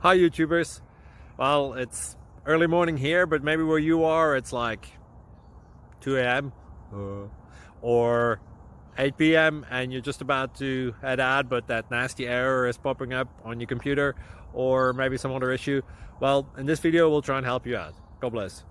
Hi YouTubers. Well, it's early morning here, but maybe where you are it's like 2 a.m. or 8 p.m. and you're just about to head out, but that nasty error is popping up on your computer, or maybe some other issue. Well, in this video we'll try and help you out. God bless.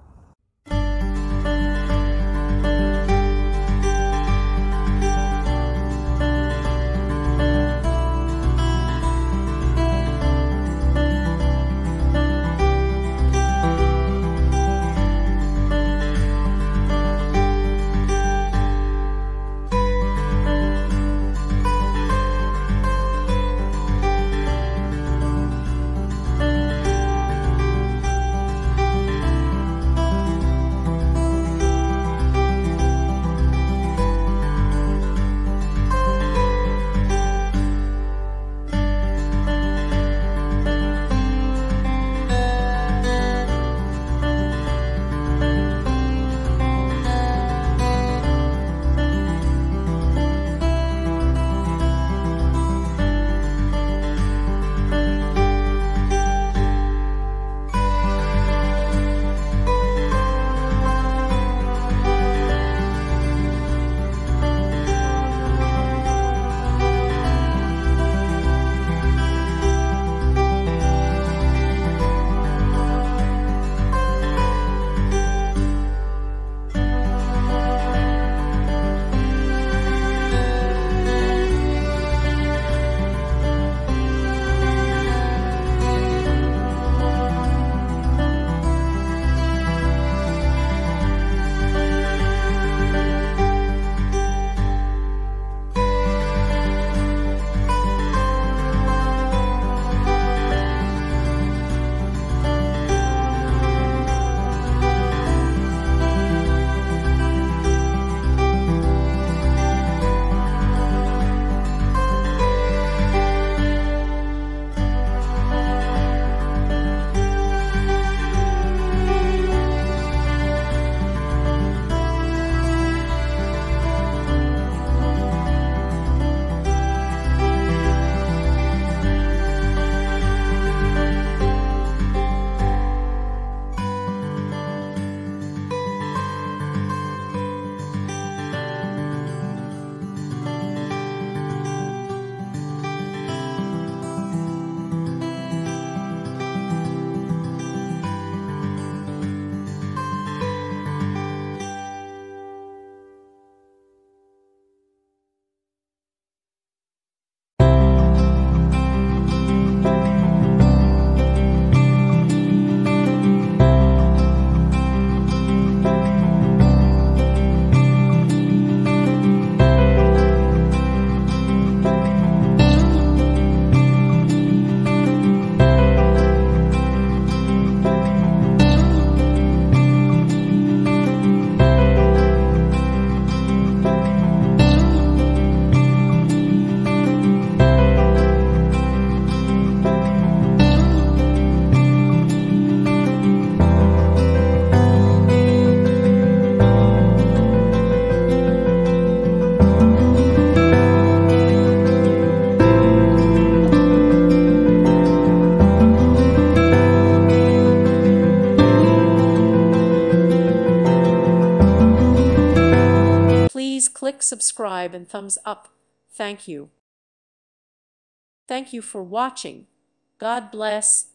Please click subscribe and thumbs up. Thank you. Thank you for watching. God bless.